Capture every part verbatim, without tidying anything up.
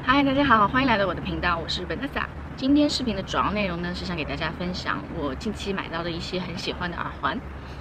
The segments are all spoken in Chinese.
嗨，大家好，欢迎来到我的频道，我是 Vanessa。今天视频的主要内容呢，是想给大家分享我近期买到的一些很喜欢的耳环。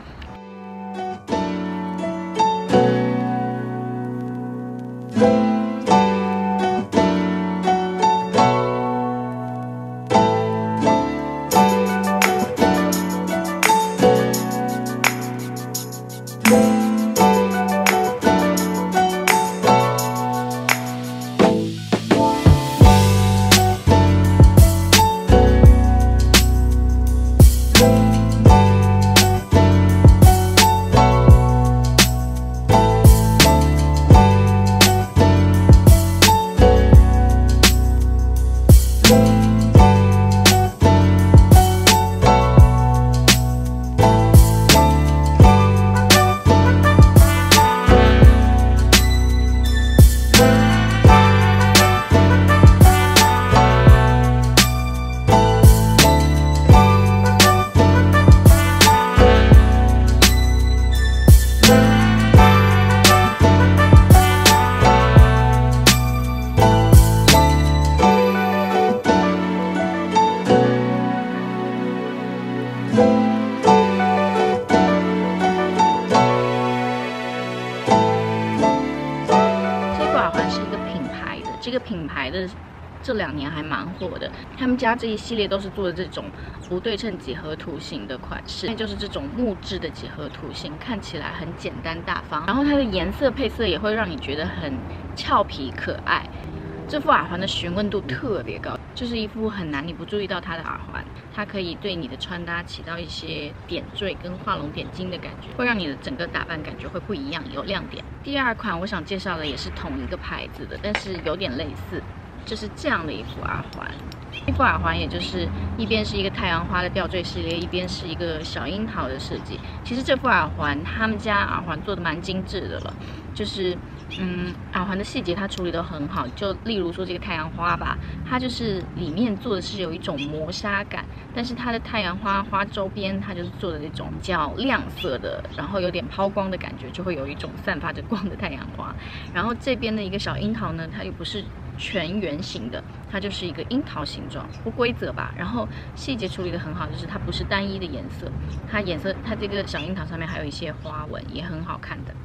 这个品牌的这两年还蛮火的，他们家这一系列都是做的这种不对称几何图形的款式，那就是这种木质的几何图形，看起来很简单大方，然后它的颜色配色也会让你觉得很俏皮可爱。这副耳环的询问度特别高，就是一副很难你不注意到它的耳环，它可以对你的穿搭起到一些点缀跟画龙点睛的感觉，会让你的整个打扮感觉会不一样，有亮点。第二款我想介绍的也是同一个牌子的，但是有点类似，就是这样的一副耳环。这副耳环也就是一边是一个太阳花的吊坠系列，一边是一个小樱桃的设计。其实这副耳环他们家耳环做的蛮精致的了，就是嗯耳环的细节它处理得很好。就例如说这个太阳花吧，它就是里面做的是有一种磨砂感，但是它的太阳花花周边它就是做的那种比较亮色的，然后有点抛光的感觉，就会有一种散发着光的太阳花。然后这边的一个小樱桃呢，它又不是全圆形的，它就是一个樱桃形状，不规则吧。然后细节处理得很好，就是它不是单一的颜色，它颜色它这个小樱桃上面还有一些花纹，也很好看的。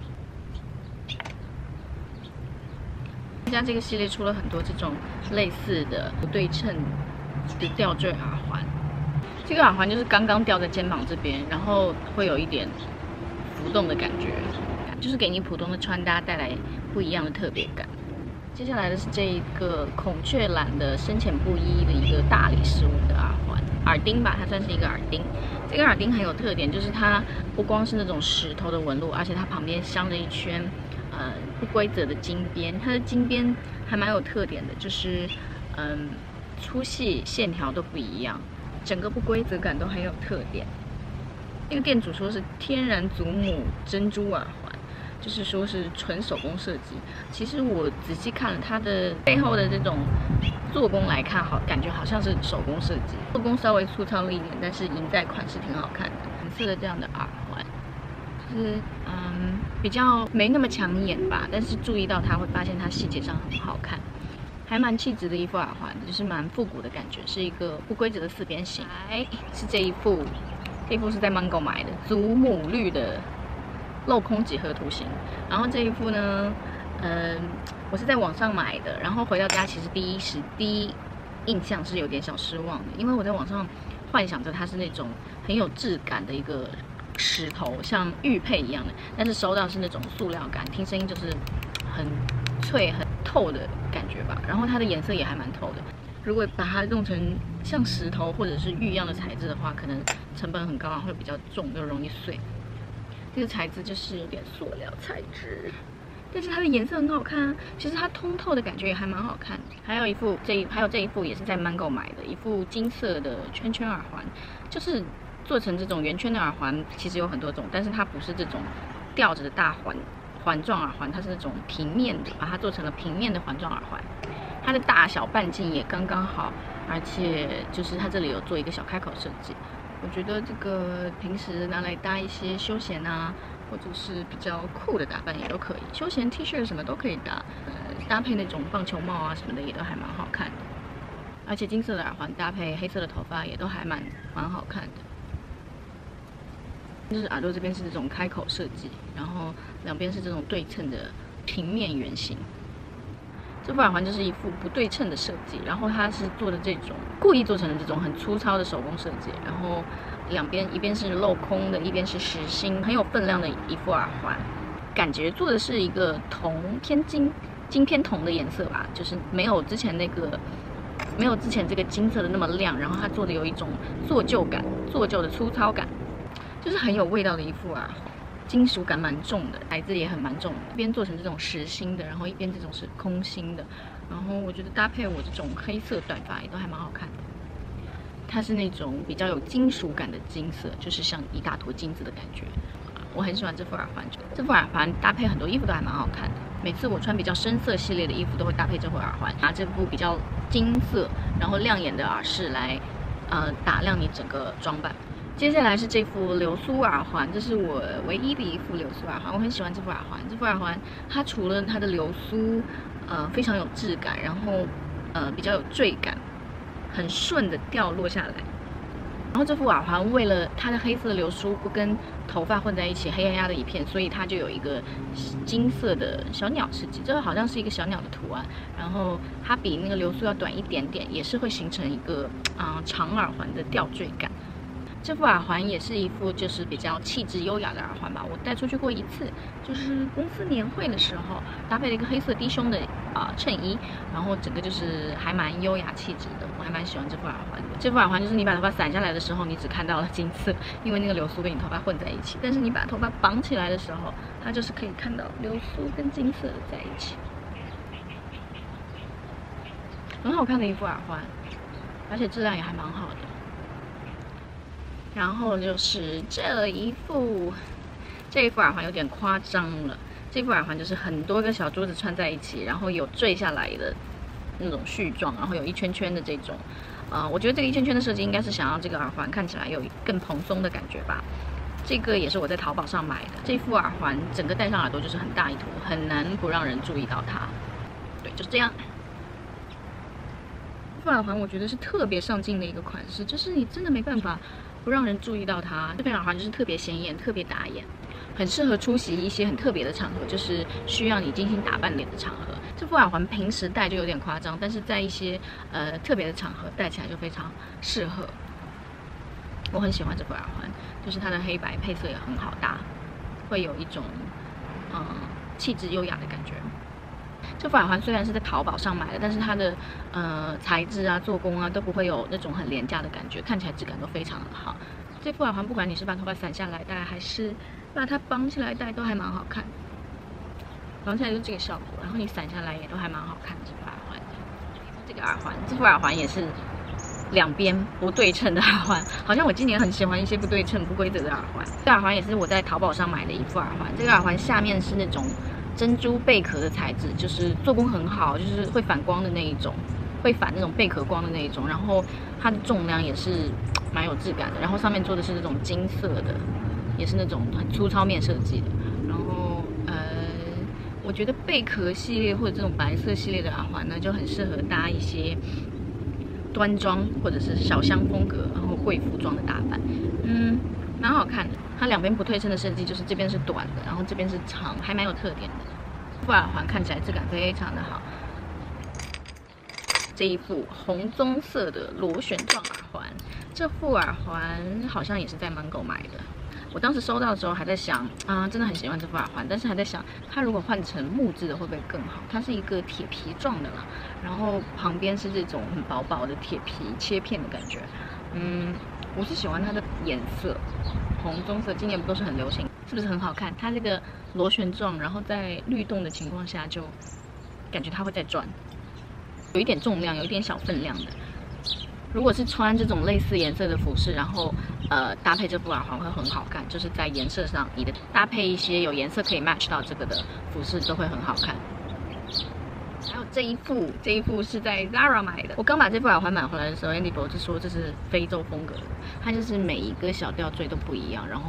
家这个系列出了很多这种类似的不对称的吊坠耳环，这个耳环就是刚刚吊在肩膀这边，然后会有一点浮动的感觉，就是给你普通的穿搭带来不一样的特别感。接下来的是这一个孔雀蓝的深浅不一的一个大理石纹的耳环，耳钉吧，它算是一个耳钉。这个耳钉很有特点，就是它不光是那种石头的纹路，而且它旁边镶着一圈呃不规则的金边。它的金边还蛮有特点的，就是嗯粗细线条都不一样，整个不规则感都很有特点。那个店主说是天然祖母珍珠耳环，就是说是纯手工设计。其实我仔细看了它的背后的这种做工来看，好感觉好像是手工设计，做工稍微粗糙了一点，但是银带款式挺好看的。蓝色的这样的耳环，就是嗯比较没那么抢眼吧，但是注意到它会发现它细节上很好看，还蛮气质的一副耳环，就是蛮复古的感觉，是一个不规则的四边形。来是这一副，这一副是在 Mango 买的，祖母绿的镂空几何图形。然后这一副呢，嗯，我是在网上买的，然后回到家，其实第一时第一印象是有点小失望的，因为我在网上幻想着它是那种很有质感的一个石头，像玉佩一样的，但是收到是那种塑料感，听声音就是很脆、很透的感觉吧。然后它的颜色也还蛮透的。如果把它弄成像石头或者是玉一样的材质的话，可能成本很高，会比较重，又容易碎。这个材质就是有点塑料材质，但是它的颜色很好看啊。其实它通透的感觉也还蛮好看的。还有一副这一还有这一副也是在 Mango 买的，一副金色的圈圈耳环，就是做成这种圆圈的耳环，其实有很多种，但是它不是这种吊着的大环环状耳环，它是那种平面的，把它做成了平面的环状耳环。它的大小半径也刚刚好，而且就是它这里有做一个小开口设计。我觉得这个平时拿来搭一些休闲啊， 或者是比较酷的打扮也都可以，休闲 T 恤什么都可以搭，呃，搭配那种棒球帽啊什么的也都还蛮好看的。而且金色的耳环搭配黑色的头发也都还蛮蛮好看的。就是耳朵这边是这种开口设计，然后两边是这种对称的平面圆形。这副耳环就是一副不对称的设计，然后它是做的这种故意做成的这种很粗糙的手工设计，然后两边一边是镂空的，一边是实心，很有分量的一副耳环。感觉做的是一个铜偏金、金偏铜的颜色吧，就是没有之前那个。没有之前这个金色的那么亮，然后它做的有一种做旧感、做旧的粗糙感，就是很有味道的一副耳环，金属感蛮重的，材质也很蛮重的。一边做成这种实心的，然后一边这种是空心的，然后我觉得搭配我这种黑色短发也都还蛮好看的。它是那种比较有金属感的金色，就是像一大坨金子的感觉。我很喜欢这副耳环，这副耳环搭配很多衣服都还蛮好看的。每次我穿比较深色系列的衣服，都会搭配这副耳环，拿这副比较金色然后亮眼的耳饰来，呃，打亮你整个装扮。接下来是这副流苏耳环，这是我唯一的一副流苏耳环，我很喜欢这副耳环。这副耳环它除了它的流苏，呃，非常有质感，然后呃比较有坠感，很顺的掉落下来。然后这副耳环为了它的黑色流苏不跟头发混在一起，黑压压的一片，所以它就有一个金色的小鸟设计，这个好像是一个小鸟的图案。然后它比那个流苏要短一点点，也是会形成一个啊、呃、长耳环的吊坠感。这副耳环也是一副就是比较气质优雅的耳环吧，我带出去过一次，就是公司年会的时候搭配了一个黑色低胸的啊、呃、衬衣，然后整个就是还蛮优雅气质的，我还蛮喜欢这副耳环的。这副耳环就是你把头发散下来的时候，你只看到了金色，因为那个流苏跟你头发混在一起，但是你把头发绑起来的时候，它就是可以看到流苏跟金色的在一起，很好看的一副耳环，而且质量也还蛮好的。然后就是这一副，这一副耳环有点夸张了。这副耳环就是很多个小珠子串在一起，然后有坠下来的那种絮状，然后有一圈圈的这种。呃，我觉得这个一圈圈的设计应该是想让这个耳环看起来有更蓬松的感觉吧。这个也是我在淘宝上买的。这副耳环整个戴上耳朵就是很大一坨，很难不让人注意到它。对，就是这样。这副耳环我觉得是特别上镜的一个款式，就是你真的没办法不让人注意到它。这副耳环就是特别显眼，特别打眼，很适合出席一些很特别的场合，就是需要你精心打扮脸的场合。这副耳环平时戴就有点夸张，但是在一些呃特别的场合戴起来就非常适合。我很喜欢这副耳环，就是它的黑白配色也很好搭，会有一种嗯气质优雅的感觉。这副耳环虽然是在淘宝上买的，但是它的呃材质啊、做工啊都不会有那种很廉价的感觉，看起来质感都非常的好。这副耳环不管你是把头发散下来戴，还是把它绑起来戴，都还蛮好看。绑起来就是这个效果，然后你散下来也都还蛮好看的。这副耳环，这个耳环，这副耳环也是两边不对称的耳环，好像我今年很喜欢一些不对称、不规则的耳环。这耳环也是我在淘宝上买的一副耳环，这个耳环下面是那种珍珠贝壳的材质，就是做工很好，就是会反光的那一种，会反那种贝壳光的那一种。然后它的重量也是蛮有质感的，然后上面做的是那种金色的，也是那种很粗糙面设计的。然后呃，我觉得贝壳系列或者这种白色系列的耳环呢，就很适合搭一些端庄或者是小香风格，然后贵妇装的打扮，嗯，蛮好看的。它两边不对称的设计，就是这边是短的，然后这边是长，还蛮有特点的。这副耳环看起来质感非常的好。这一副红棕色的螺旋状耳环，这副耳环好像也是在mango买的。我当时收到的时候还在想啊，真的很喜欢这副耳环，但是还在想它如果换成木质的会不会更好？它是一个铁皮状的啦，然后旁边是这种很薄薄的铁皮切片的感觉。嗯，我是喜欢它的颜色，红棕色，今年不都是很流行，是不是很好看？它这个螺旋状，然后在律动的情况下，就感觉它会在转，有一点重量，有一点小分量的。如果是穿这种类似颜色的服饰，然后呃搭配这副耳环会很好看，就是在颜色上，你的搭配一些有颜色可以 match 到这个的服饰都会很好看。还有这一副，这一副是在 Zara 买的。我刚把这副耳环买回来的时候 ，Andy 博就说这是非洲风格的，它就是每一个小吊坠都不一样，然后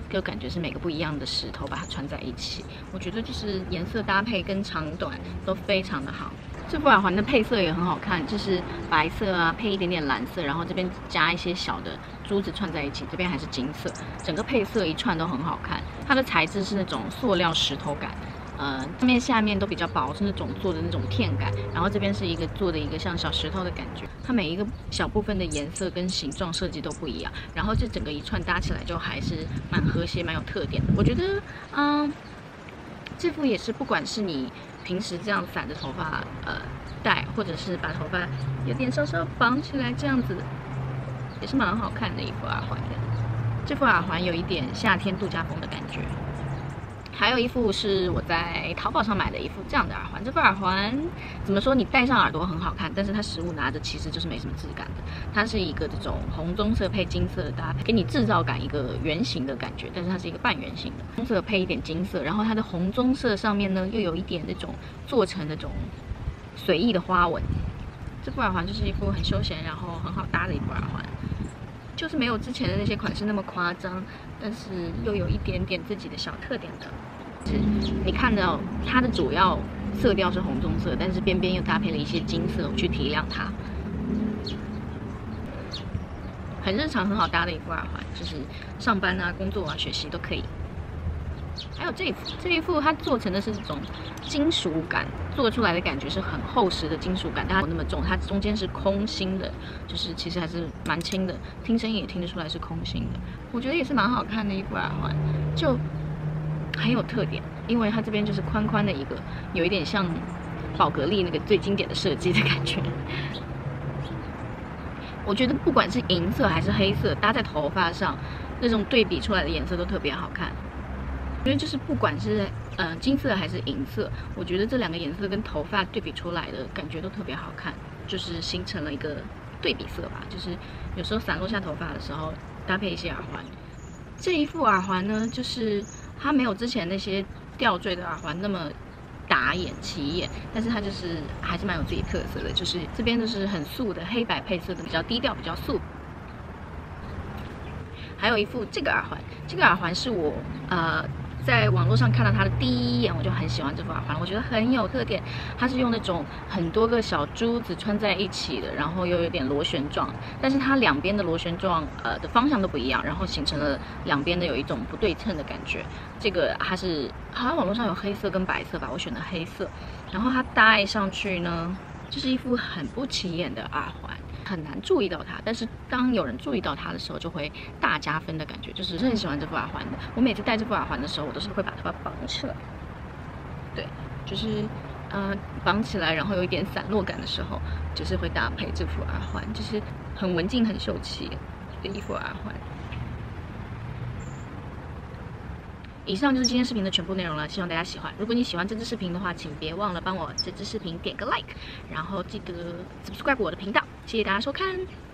就感觉是每个不一样的石头把它穿在一起。我觉得就是颜色搭配跟长短都非常的好。这副耳环的配色也很好看，就是白色啊，配一点点蓝色，然后这边加一些小的珠子串在一起，这边还是金色，整个配色一串都很好看。它的材质是那种塑料石头感。 呃，上面下面都比较薄，是那种做的那种片感，然后这边是一个做的一个像小石头的感觉，它每一个小部分的颜色跟形状设计都不一样，然后这整个一串搭起来就还是蛮和谐、蛮有特点的。我觉得，嗯，这副也是不管是你平时这样散着头发呃戴，或者是把头发有点稍稍绑起来这样子，也是蛮好看的一副耳环的。这副耳环有一点夏天度假风的感觉。 还有一副是我在淘宝上买的一副这样的耳环，这副耳环怎么说？你戴上耳朵很好看，但是它实物拿着其实就是没什么质感的。它是一个这种红棕色配金色的搭配，给你制造感一个圆形的感觉，但是它是一个半圆形的，棕色配一点金色，然后它的红棕色上面呢又有一点那种做成那种随意的花纹。这副耳环就是一副很休闲，然后很好搭的一副耳环。 就是没有之前的那些款式那么夸张，但是又有一点点自己的小特点的。是你看到它的主要色调是红棕色，但是边边又搭配了一些金色去提亮它，很日常、很好搭的一副耳环，就是上班啊、工作啊、学习都可以。 还有这一副，这一副它做成的是这种金属感，做出来的感觉是很厚实的金属感，但它不那么重，它中间是空心的，就是其实还是蛮轻的，听声音也听得出来是空心的。我觉得也是蛮好看的一副耳环，就很有特点，因为它这边就是宽宽的一个，有一点像宝格丽那个最经典的设计的感觉。我觉得不管是银色还是黑色，搭在头发上，那种对比出来的颜色都特别好看。 因为就是不管是呃金色还是银色，我觉得这两个颜色跟头发对比出来的感觉都特别好看，就是形成了一个对比色吧。就是有时候散落下头发的时候，搭配一些耳环。这一副耳环呢，就是它没有之前那些吊坠的耳环那么打眼起眼，但是它就是还是蛮有自己特色的。就是这边就是很素的黑白配色的，比较低调，比较素。 还有一副这个耳环，这个耳环是我呃在网络上看到它的第一眼，我就很喜欢这副耳环，我觉得很有特点。它是用那种很多个小珠子穿在一起的，然后又有点螺旋状，但是它两边的螺旋状呃的方向都不一样，然后形成了两边的有一种不对称的感觉。这个它是好像网络上有黑色跟白色吧，我选的黑色，然后它戴上去呢，就是一副很不起眼的耳环。 很难注意到它，但是当有人注意到它的时候，就会大加分的感觉，就是很喜欢这副耳环的。我每次戴这副耳环的时候，我都是会把头发绑起来，对，就是呃绑起来，然后有一点散落感的时候，就是会搭配这副耳环，就是很文静、很秀气的一副耳环。 以上就是今天视频的全部内容了，希望大家喜欢。如果你喜欢这支视频的话，请别忘了帮我这支视频点个 like， 然后记得 subscribe 我的频道。谢谢大家收看。